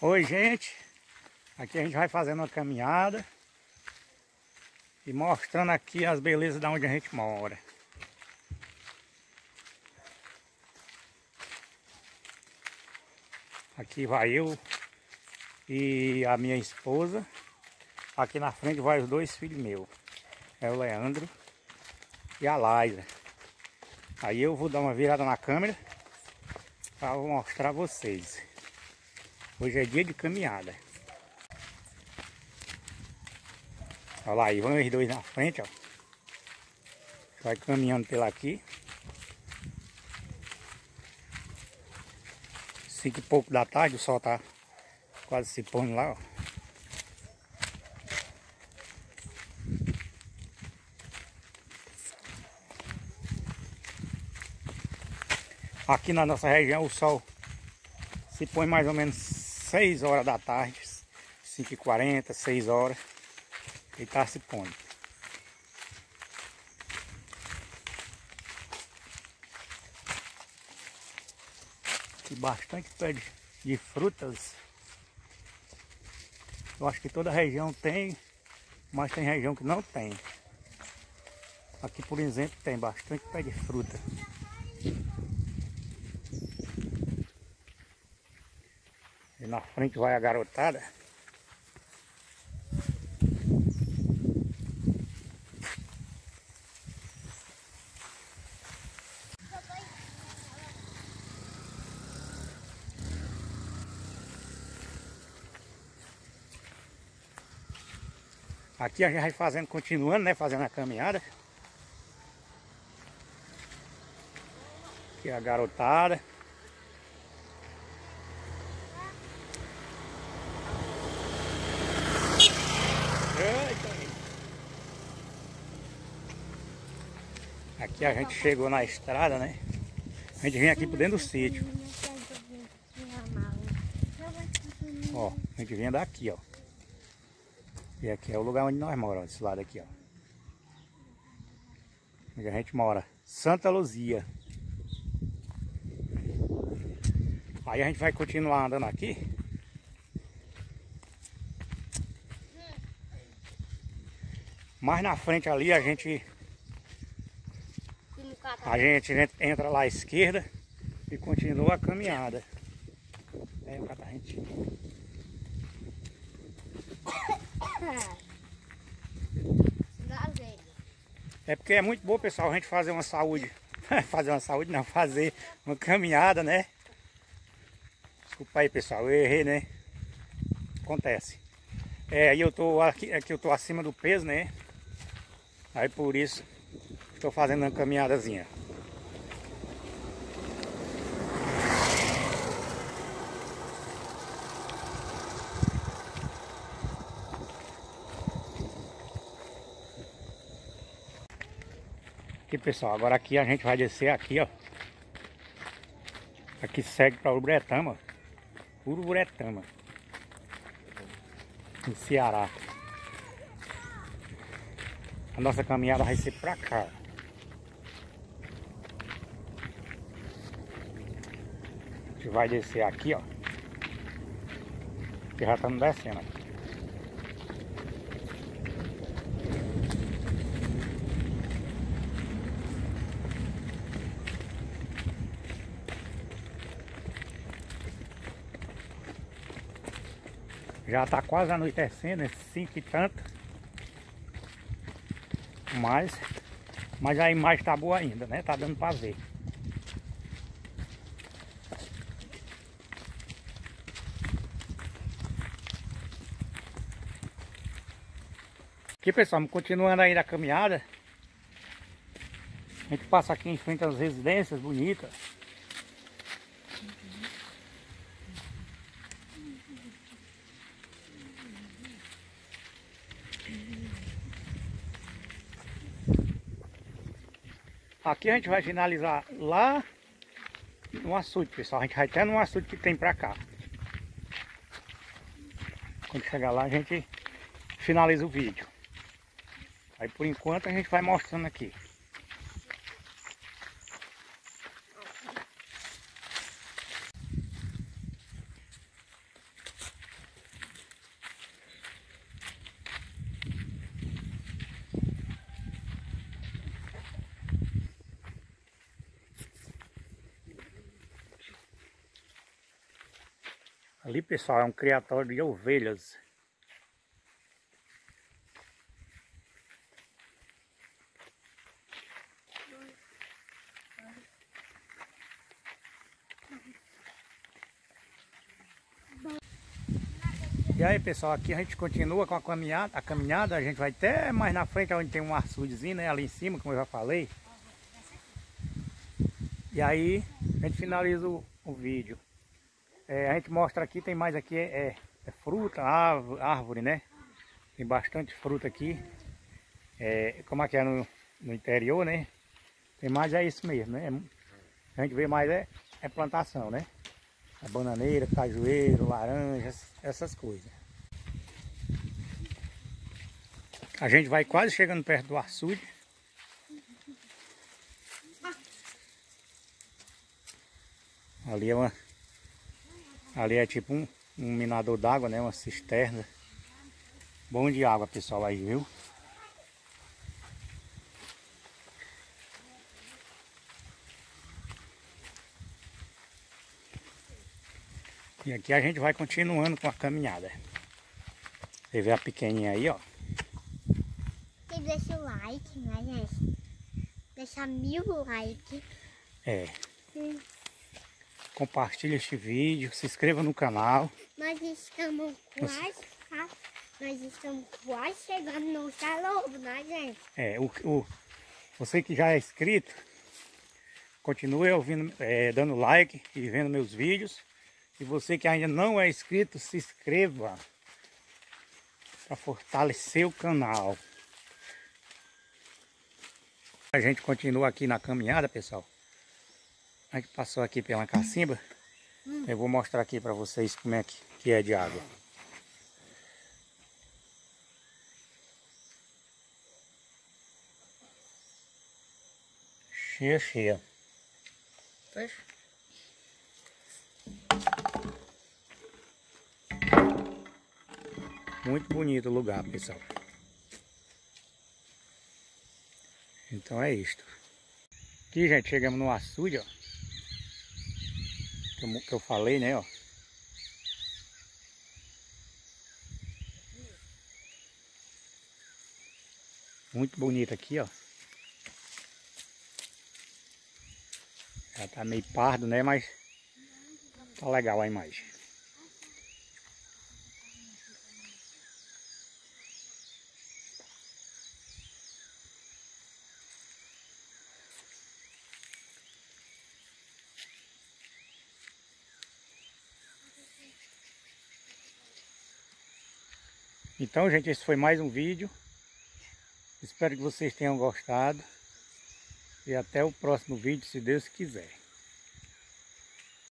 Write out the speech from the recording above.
Oi, gente, aqui a gente vai fazendo uma caminhada e mostrando aqui as belezas de onde a gente mora. Aqui vai eu e a minha esposa. Aqui na frente vai os dois filhos meus, é o Leandro e a Laila. Aí eu vou dar uma virada na câmera para mostrar a vocês. Hoje é dia de caminhada. Olha lá, aí vão os dois na frente, ó. Vai caminhando pela aqui. 5 e pouco da tarde, o sol tá quase se pondo lá, ó. Aqui na nossa região o sol se põe mais ou menos 6 horas da tarde, 5h40, 6 horas, ele está se pondo. Aqui bastante pé de frutas. Eu acho que toda região tem, mas tem região que não tem. Aqui, por exemplo, tem bastante pé de fruta. E na frente vai a garotada. Aqui a gente vai fazendo, continuando, né? Fazendo a caminhada. Aqui a garotada. Aqui a gente chegou na estrada, né? A gente vem aqui por dentro do sítio. Ó, a gente vem daqui, ó. E aqui é o lugar onde nós moramos, desse lado aqui, ó. Onde a gente mora, Santa Luzia. Aí a gente vai continuar andando aqui. Mais na frente ali a gente entra lá à esquerda e continua a caminhada. É o catarrentinho. É porque é muito bom, pessoal, a gente fazer uma saúde. Fazer uma saúde não, fazer uma caminhada, né? Desculpa aí, pessoal, eu errei, né? Acontece. Aí eu tô aqui eu tô acima do peso, né? Aí por isso estou fazendo uma caminhadazinha. Aqui, pessoal, agora aqui a gente vai descer aqui, ó. Aqui segue para Uruburetama, Uruburetama, no Ceará. A nossa caminhada vai ser pra cá. A gente vai descer aqui, ó. Que já estamos descendo. Já tá quase anoitecendo, 5 e tanto. Mas a imagem tá boa ainda, né? Tá dando pra ver. Aqui, pessoal, continuando aí na caminhada. A gente passa aqui em frente às residências bonitas. Aqui a gente vai finalizar lá no açude, pessoal. A gente vai até no açude que tem pra cá. Quando chegar lá a gente finaliza o vídeo. Aí por enquanto a gente vai mostrando aqui. Ali, pessoal, é um criatório de ovelhas. E aí, pessoal, aqui a gente continua com a caminhada, a gente vai até mais na frente, onde tem um açudezinho, né, ali em cima, como eu já falei. E aí, a gente finaliza o vídeo. A gente mostra aqui, tem mais aqui, fruta, árvore, né? Tem bastante fruta aqui. Como aqui é no interior, né? Tem mais isso mesmo, né? A gente vê mais plantação, né? A bananeira, cajueiro, laranja, essas coisas. A gente vai quase chegando perto do açude. Ali é tipo um minador d'água, né? Uma cisterna. Bom de água, pessoal, aí, viu? E aqui a gente vai continuando com a caminhada. Você vê a pequenininha aí, ó. E deixa o like, né, gente? Deixa 1000 likes. Compartilha este vídeo, se inscreva no canal. Nós estamos quase chegando no Xalobo, né, gente? Você que já é inscrito, continue ouvindo, dando like e vendo meus vídeos. E você que ainda não é inscrito, se inscreva para fortalecer o canal. A gente continua aqui na caminhada, pessoal. A gente passou aqui pela cacimba. Eu vou mostrar aqui para vocês como é que é de água. Cheia, cheia. Fecha. Muito bonito o lugar, pessoal. Então é isto. Aqui, gente, chegamos no açude, ó. Que eu falei, né, ó. Muito bonito aqui, ó. Já tá meio pardo, né, mas tá legal a imagem. Então, gente, esse foi mais um vídeo. Espero que vocês tenham gostado. E até o próximo vídeo, se Deus quiser.